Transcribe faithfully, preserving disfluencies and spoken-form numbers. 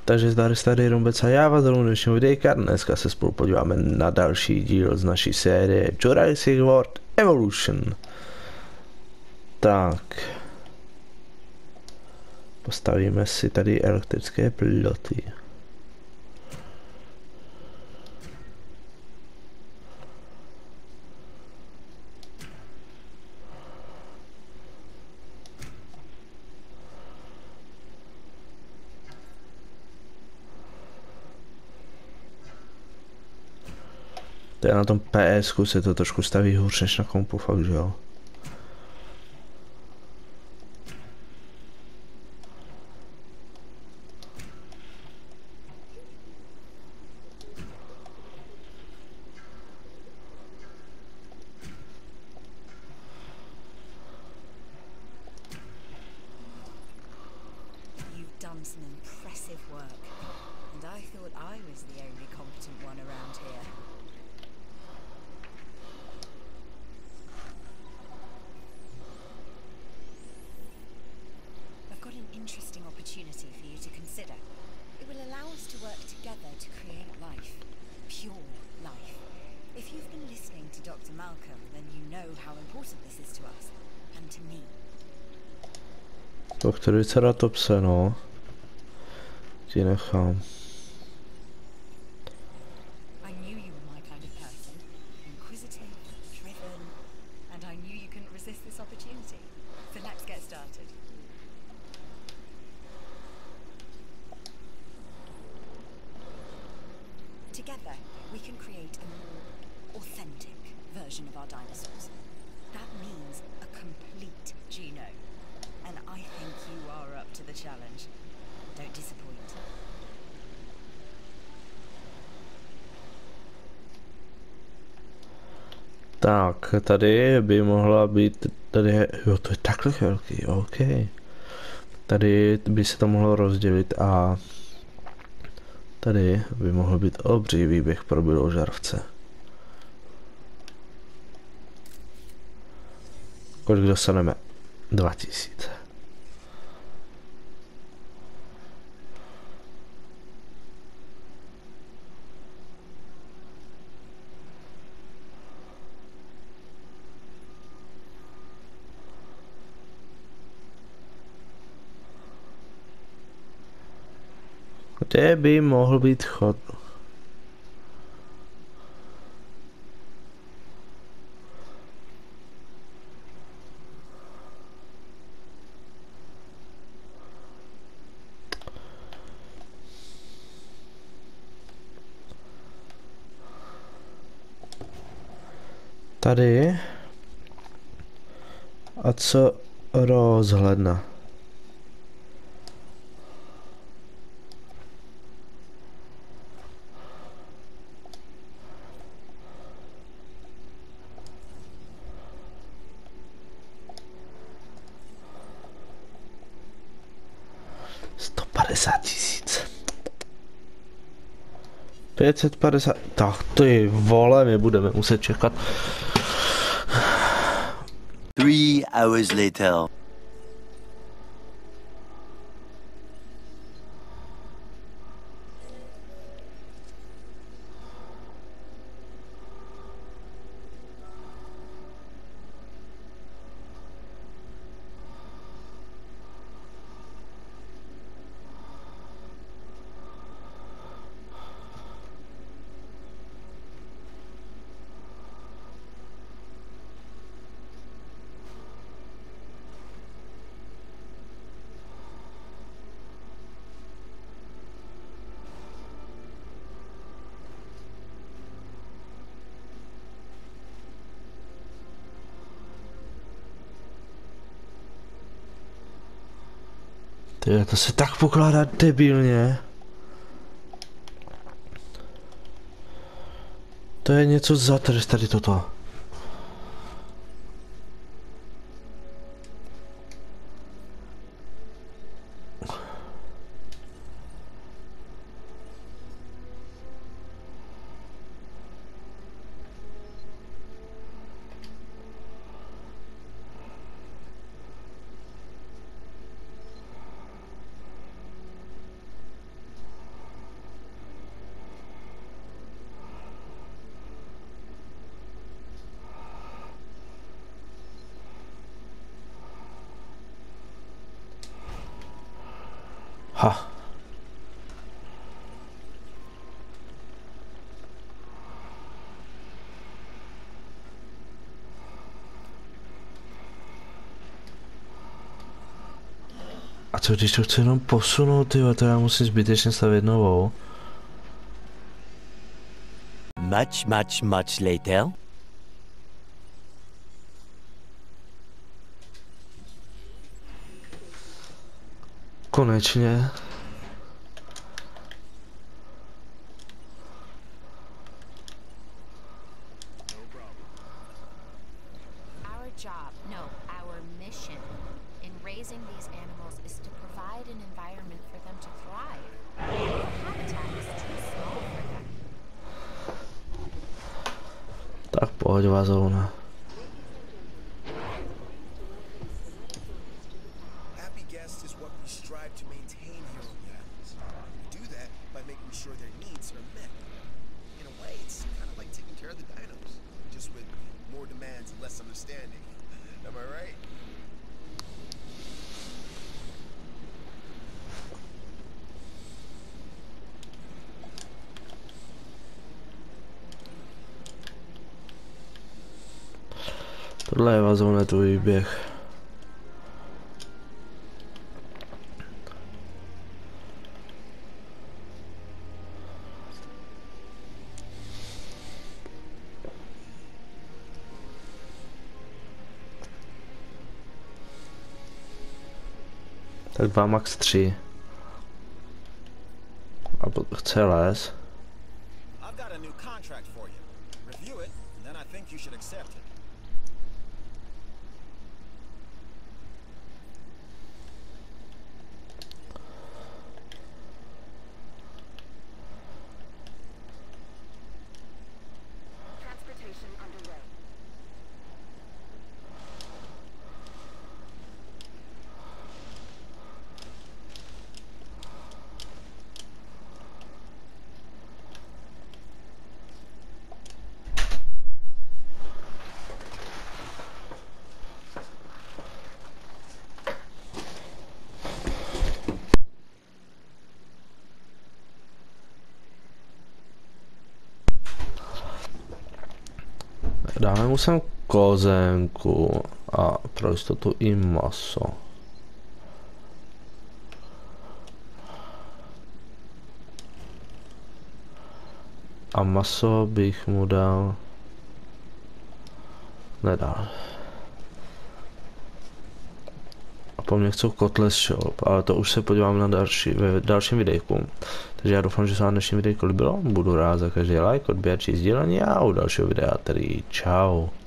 Takže zdar tady Rumbec a já vás rovnou dnešního videjka. Dneska se spolu podíváme na další díl z naší série Jurassic World Evolution. Tak. Postavíme si tady elektrické ploty. To je na tom PSku se to trošku staví hůř než na kompu, fakt, že jo. Done some impressive work, and I thought I was the only competent one around here. I've got an interesting opportunity for you to consider. It will allow us to work together to create life. Pure life. If you've been listening to Doctor Malcolm, then you know how important this is to us, and to me. Doktor Triceratopse, no. Ti nechám. I knew you were my kind of person. Inquisitive, driven, and I knew you couldn't resist this opportunity. So let's get started. Together, we can create a more authentic version of our dinosaurs. That means a complete genome. And I think you are up to the challenge. Don't disappoint. Tak, tady by mohla být, tady je, jo, to je takhle velký, OK. Tady by se to mohlo rozdělit a tady by mohl být obří výběh pro běložravce. Kolik dostaneme? dva tisíce. Kde by mohl být chod? Tady. A co rozhledna? sto padesát tisíc. pět set padesát. Tak ty vole, my budeme muset čekat. Three hours later. Tyhle, to se tak pokládá debilně. To je něco za trest tady toto. Ha. A co když to chci jenom posunout, tyjo, to já musím zbytečně stavět novou. Much, much, much later. Konečně. Our job, no, our mission in raising these animals is to provide an environment for them to thrive. The habitat is too small for them. Tak pohodová zóna. Happy guest is what we strive to maintain here on the islands. We do that by making sure their needs are met. In a way, it's kind of like taking care of the dinos, just with more demands and less understanding. Am I right? Tohle je vazovné tvůj běh. Tak dva max tři. A chce les. I've got a new contract for you. Review it, and then I think you should accept it. Transportation underway. Dáme mu sem kozenku a pro jistotu i maso. A maso bych mu dal... Nedal. A po mně chcou Kotless Shop, ale to už se podívám na další, ve dalším videjku. Takže já doufám, že se vám dnešní videjko líbilo. Budu rád za každý like, odběr či sdílení a u dalšího videa tedy čau.